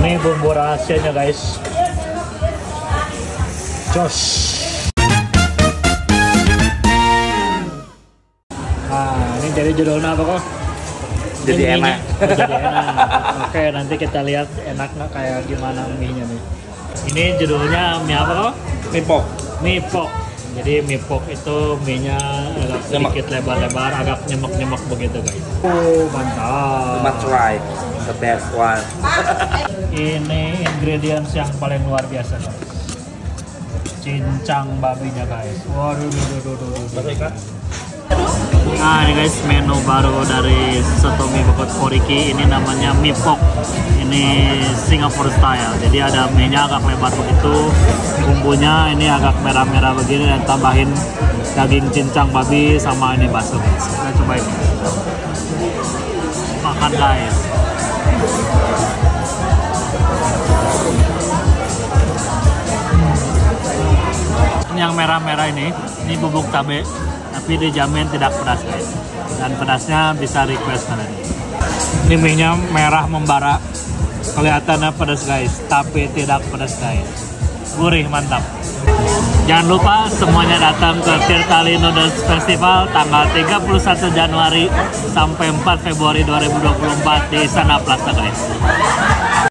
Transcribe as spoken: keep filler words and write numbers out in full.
Ini bumbu rahasianya guys. Jos. Nah, ini jadi judulnya apa kok? Jadi Ini enak. mie-nya. Oh, jadi enak. Oke, nanti kita lihat enaknya kayak gimana mie-nya nih. Ini judulnya mie apa kok? Mie pok. Mie pok. Jadi mie pok itu mie-nya agak sedikit lebar-lebar, agak nyemek-nyemek begitu guys. Oh, mantap. Must try the best one. Ini ingredients yang paling luar biasa guys. Cincang babinya guys. Waduh, duh, duh, duh, duh, duh. Nah ini guys, menu baru dari Satomi Bokot Koriki. Ini namanya mie pok. Ini Singapore style. Jadi ada mie-nya agak lebar begitu, bumbunya ini agak merah-merah begini, dan tambahin daging cincang babi sama ini bakso guys. Kita cobain. Makan guys. Ini yang merah-merah ini, ini bubuk cabai. Tapi dijamin tidak pedas guys, dan pedasnya bisa request kalian. Ini mie-nya merah membara, kelihatannya pedas guys, tapi tidak pedas guys, gurih mantap. Jangan lupa semuanya datang ke Tirtali Noodles Festival tanggal tiga puluh satu Januari sampai empat Februari dua ribu dua puluh empat di Istana Plaza guys.